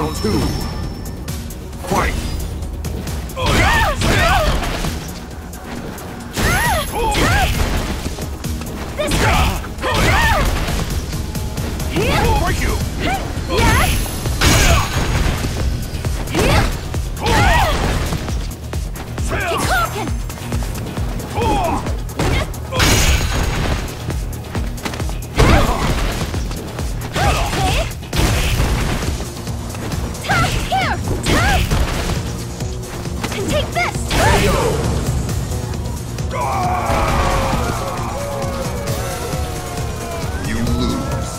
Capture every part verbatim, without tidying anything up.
Round two. Fight! This way! Break you! Yeah! Keep talking! Here! And take this! You lose.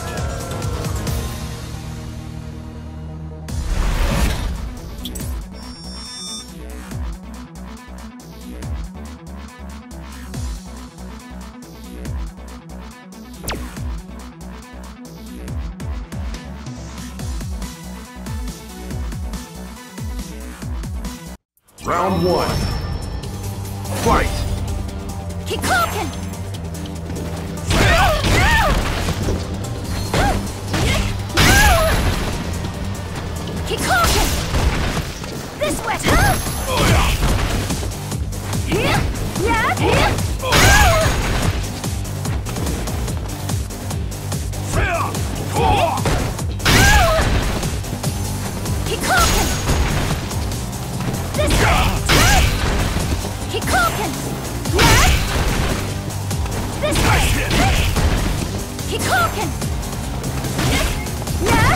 Round one. Fight! Keep talking! Keep talking! This way! Here! Yeah! Here! Keep talking! This way! Keep talking! Yeah! This way! Keep talking! Yeah!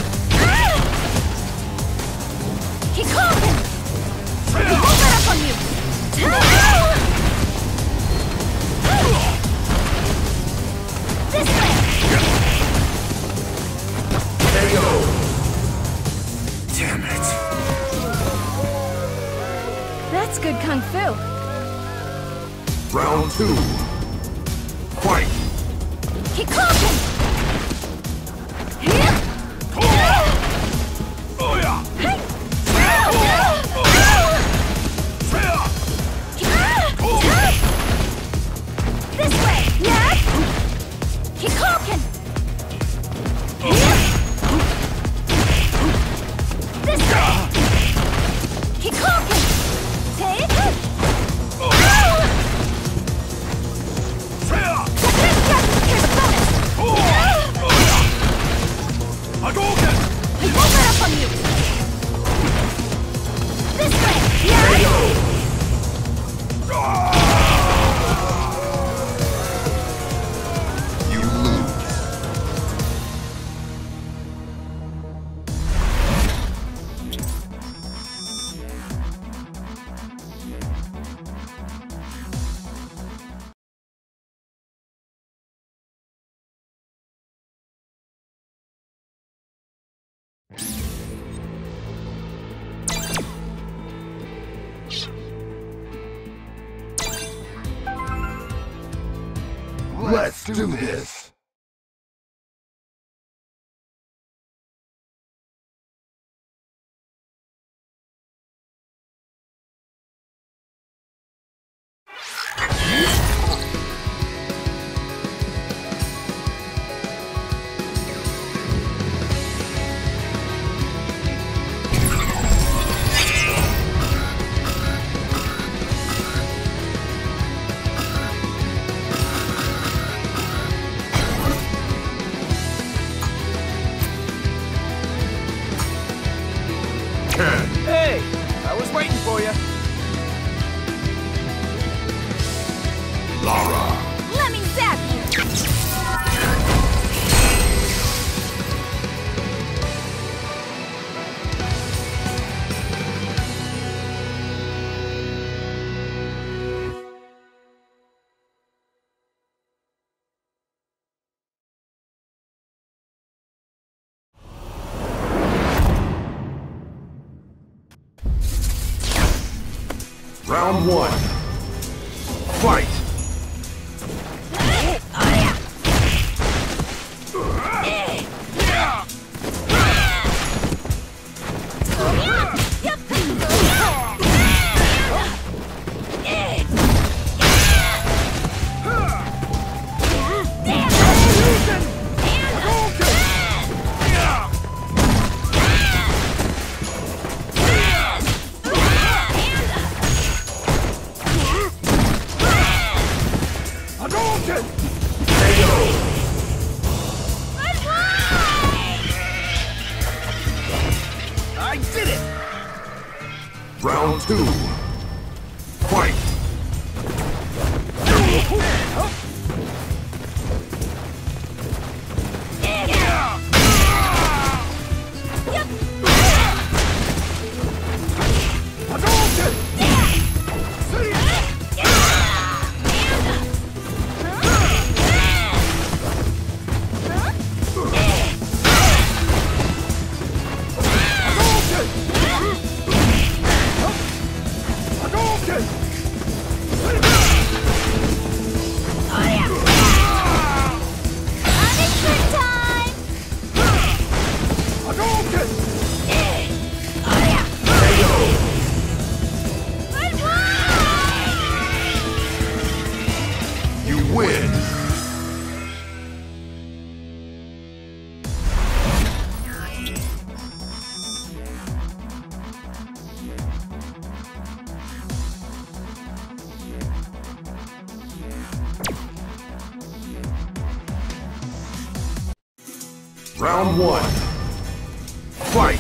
Keep talking! We won't let up on you! This way! K O! Damn it! That's good kung fu. Round two. Fight! Keep talking! Here! Hey! This way! Yeah! Keep talking! Here! This way! Keep talking! Take it! Here's a bonus! Hadouken! We won't let up on you! This way! Yeah! You lose. Let's do this! Hey! I was waiting for you. Lara! Let me zap you! Round one. Fight! I did it! Round two. Fight! Round one. Fight!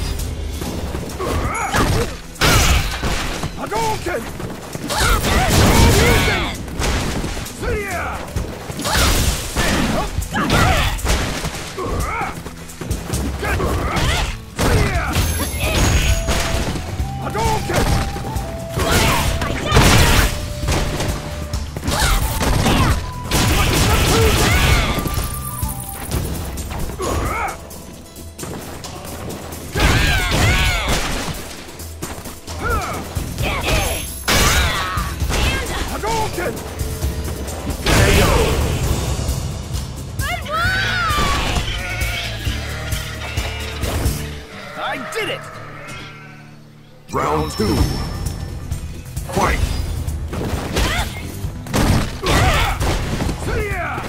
Hadouken! See ya! I did it! Round two. Fight! See ya!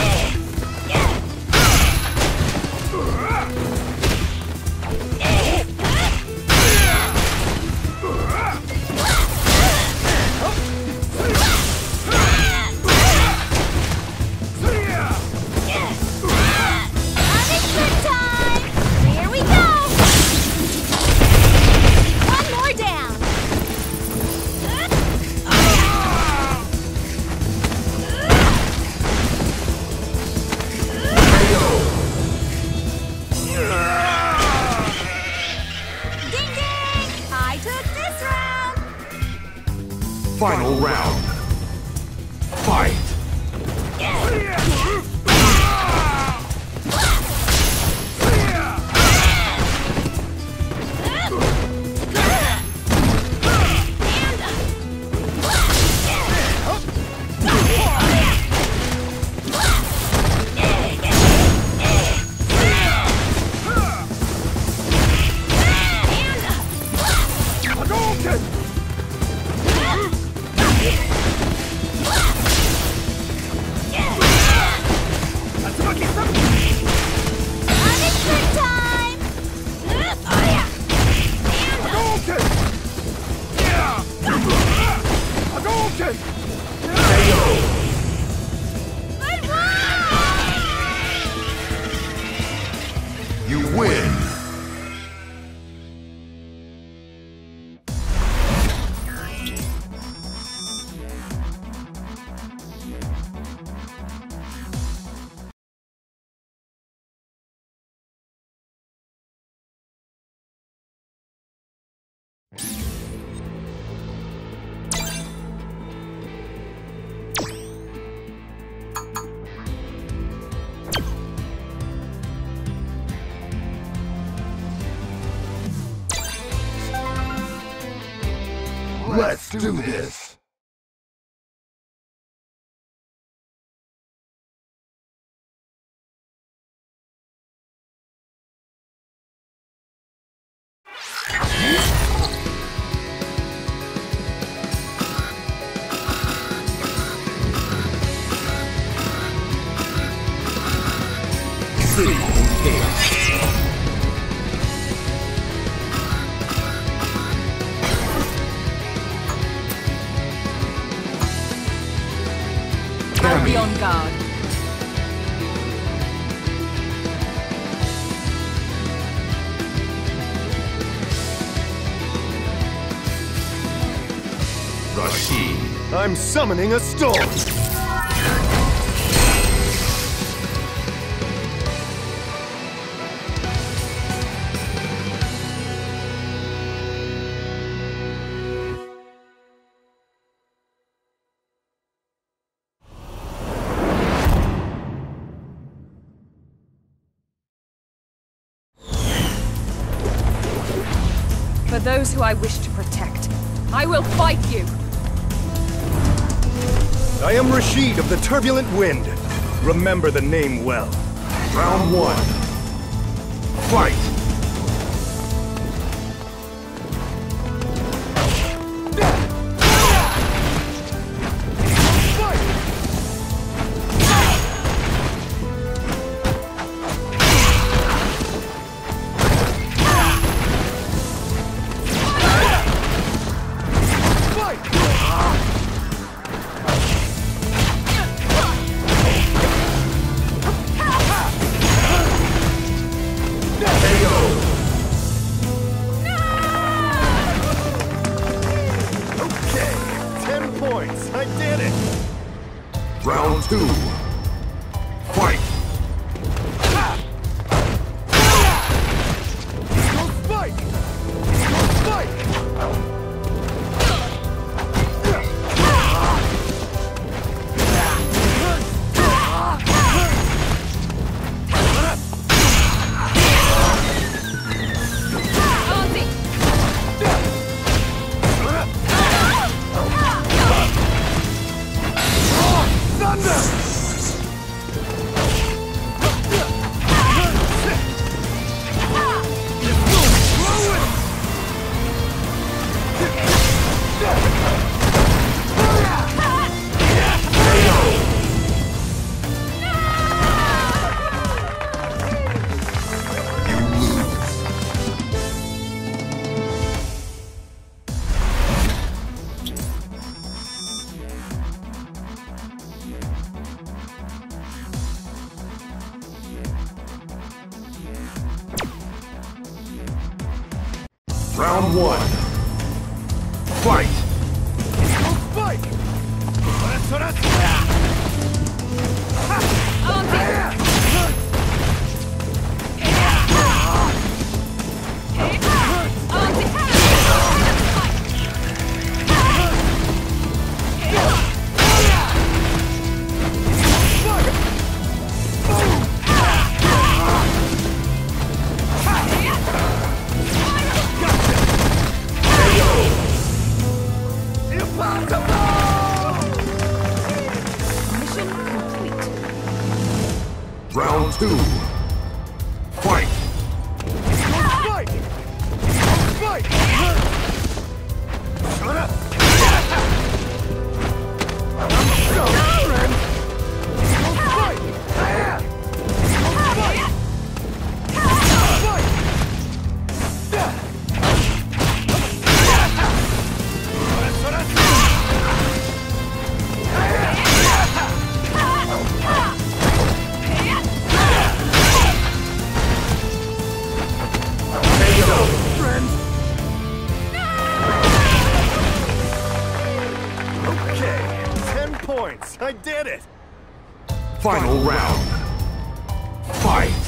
Final round. Fight! You win! Let's do this! City Chaos. I'll be on guard. Rashid. I'm summoning a storm! For those who I wish to protect, I will fight you! I am Rashid of the Turbulent Wind. Remember the name well. Round one. Fight! I did it! Round two. Fight! Go spike! Go spike! Round one. Fight! Go spike! Round two. Fight! Go spike! Go spike! Shut up! I'm so friend! Go spike! Go spike! I did it! Final round. Fight!